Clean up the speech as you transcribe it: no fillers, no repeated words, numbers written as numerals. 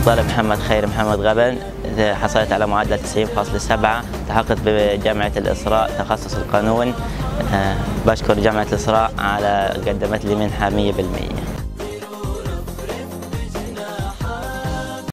طالب محمد خير محمد غبن، حصلت على معدل 90.7، التحقت بجامعة الإسراء تخصص القانون. بشكر جامعة الإسراء على قدمت لي منحة 100%.